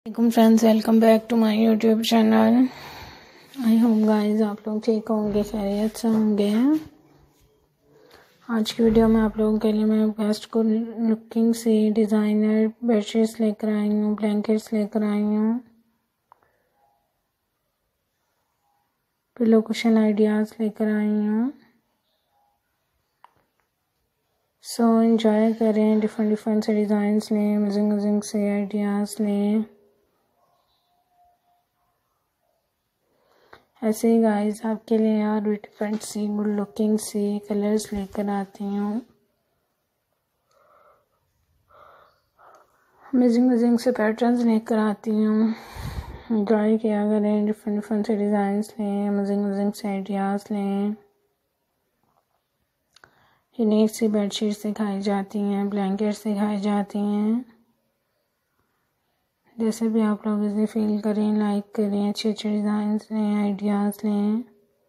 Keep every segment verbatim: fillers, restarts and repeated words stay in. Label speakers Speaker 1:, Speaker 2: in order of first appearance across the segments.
Speaker 1: वालेकुम friends, welcome back to my YouTube channel. I hope guys आप लोग ठीक होंगे, खैरियत से होंगे। आज की वीडियो में आप लोगों के लिए मैं बेस्ट को लुकिंग से डिज़ाइनर बेडशीट्स लेकर आई हूँ, ब्लैंकेट्स लेकर आई हूँ, पिलो कुशन आइडियाज़ लेकर आई हूँ। सो एंजॉय करें, डिफरेंट डिफरेंट से डिज़ाइंस लें, अमेजिंग अमेजिंग से आइडियाज़ लें। ऐसे ही गाइस आपके लिए और भी डिफरेंट सी गुड लुकिंग सी कलर्स लेकर आती हूँ, अमेजिंग अमेजिंग से पैटर्न्स लेकर आती हूँ। एंजॉय किया करें, डिफरेंट डिफरेंट से डिज़ाइंस लें, अमेजिंग अमेजिंग से आइडियाज़ लें। यूनिक सी बेडशीट्स दिखाई जाती हैं, ब्लैंकेट्स दिखाई जाती हैं। जैसे भी आप लोग इसे फील करें, लाइक करें, अच्छे अच्छे डिज़ाइंस लें, आइडियाज़ लें।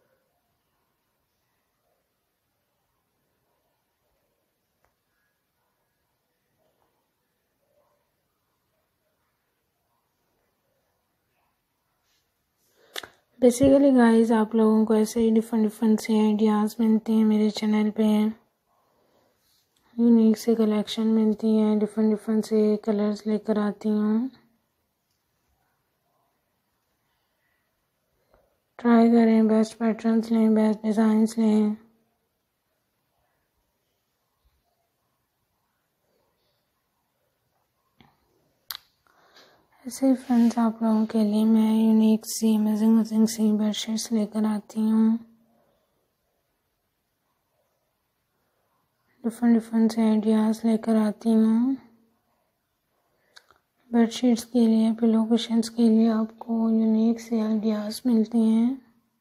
Speaker 1: बेसिकली गाइस आप लोगों को ऐसे ही डिफरेंट डिफरेंट से आइडियाज़ मिलते हैं मेरे चैनल पे, यूनिक से कलेक्शन मिलती है, डिफरेंट डिफरेंट से कलर्स लेकर आती हूँ। ट्राई करें, बेस्ट पैटर्न्स लें, बेस्ट डिज़ाइंस लें। ऐसे ही फ्रेंड्स आप लोगों के लिए मैं यूनिक सी अमेजिंग अमेजिंग सी बेडशीट्स लेकर आती हूँ, डिफरेंट डिफरेंट से आइडियाज़ लेकर आती हूँ। बेडशीट्स के लिए, पिलो कुशन्स के लिए आपको यूनिक से आइडियाज़ मिलते हैं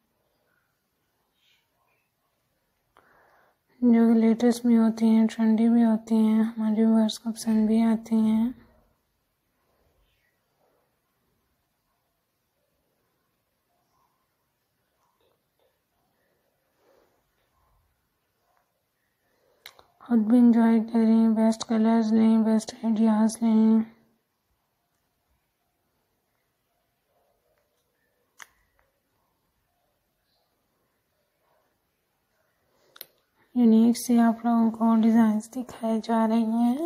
Speaker 1: जो लेटेस्ट भी होती हैं, ट्रेंडी भी होती हैं, हमारे व्यूअर्स को पसंद भी आती हैं। खुद भी इंजॉय करें, बेस्ट कलर्स लें, बेस्ट आइडियाज़ लें। यूनिक से आप लोगों को डिज़ाइंस दिखाए जा रही हैं।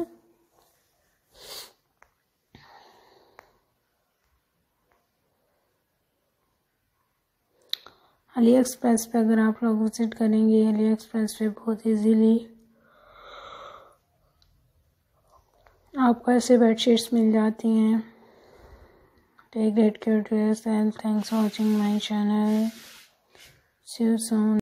Speaker 1: अली एक्सप्रेस पे अगर आप लोग विजिट करेंगे, अली एक्सप्रेस पे बहुत इजीली आपको ऐसे बेडशीट्स मिल जाती हैं। Take great care to yourself. Thanks for watching my channel. See you soon.